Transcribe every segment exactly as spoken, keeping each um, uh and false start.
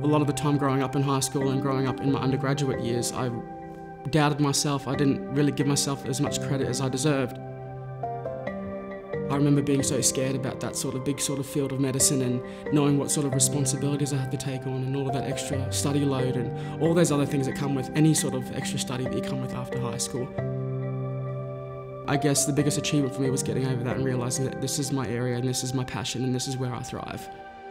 a lot of the time growing up in high school and growing up in my undergraduate years, I doubted myself. I didn't really give myself as much credit as I deserved. I remember being so scared about that sort of big sort of field of medicine and knowing what sort of responsibilities I had to take on and all of that extra study load and all those other things that come with any sort of extra study that you come with after high school. I guess the biggest achievement for me was getting over that and realising that this is my area and this is my passion and this is where I thrive.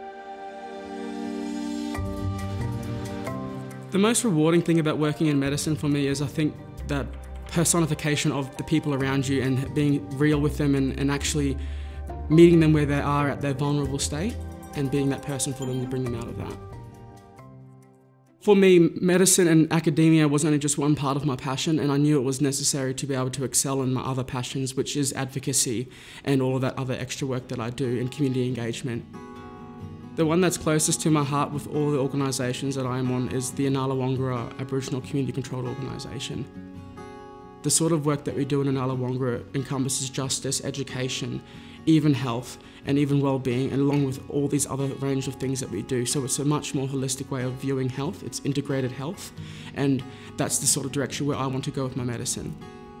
The most rewarding thing about working in medicine for me is I think that personification of the people around you and being real with them and, and actually meeting them where they are at their vulnerable state and being that person for them to bring them out of that. For me, medicine and academia was only just one part of my passion, and I knew it was necessary to be able to excel in my other passions, which is advocacy and all of that other extra work that I do in community engagement. The one that's closest to my heart with all the organisations that I am on is the Inala Wangara Aboriginal Community Controlled Organisation. The sort of work that we do in Inala Wangara encompasses justice, education, even health and even well-being, and along with all these other range of things that we do. So it's a much more holistic way of viewing health. It's integrated health, and that's the sort of direction where I want to go with my medicine.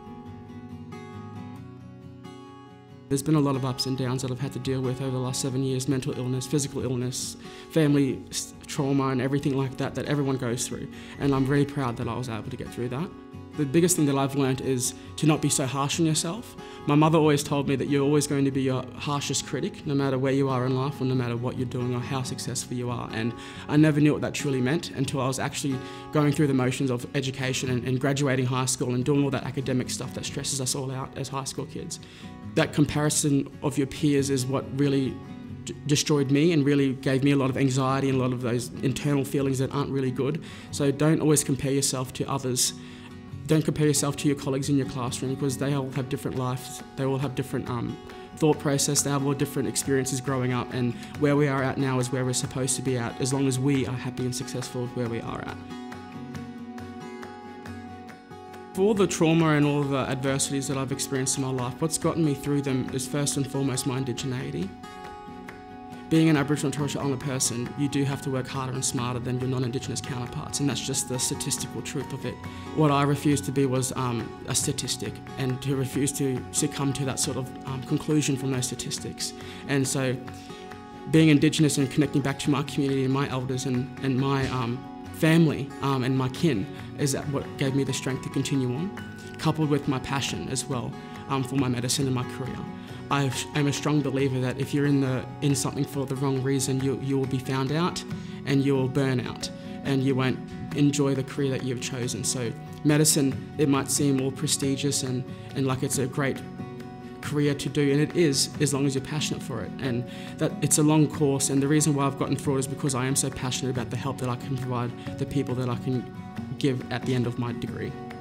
There's been a lot of ups and downs that I've had to deal with over the last seven years, mental illness, physical illness, family trauma and everything like that that everyone goes through. And I'm really proud that I was able to get through that. The biggest thing that I've learned is to not be so harsh on yourself. My mother always told me that you're always going to be your harshest critic, no matter where you are in life or no matter what you're doing or how successful you are. And I never knew what that truly meant until I was actually going through the motions of education and, and graduating high school and doing all that academic stuff that stresses us all out as high school kids. That comparison of your peers is what really destroyed me and really gave me a lot of anxiety and a lot of those internal feelings that aren't really good. So don't always compare yourself to others. Don't compare yourself to your colleagues in your classroom, because they all have different lives, they all have different um, thought process, they have all different experiences growing up, and where we are at now is where we're supposed to be at, as long as we are happy and successful with where we are at. For all the trauma and all the adversities that I've experienced in my life, what's gotten me through them is first and foremost my indigeneity. Being an Aboriginal and Torres Strait Islander person, you do have to work harder and smarter than your non-Indigenous counterparts, and that's just the statistical truth of it. What I refused to be was um, a statistic, and to refuse to succumb to that sort of um, conclusion from those statistics. And so being Indigenous and connecting back to my community and my elders and, and my um, family um, and my kin is what gave me the strength to continue on, coupled with my passion as well um, for my medicine and my career. I am a strong believer that if you're in the in something for the wrong reason, you you will be found out, and you will burn out, and you won't enjoy the career that you've chosen. So medicine, it might seem all prestigious and and like it's a great career to do, and it is, as long as you're passionate for it. And that it's a long course, and the reason why I've gotten through it is because I am so passionate about the help that I can provide the people that I can give at the end of my degree.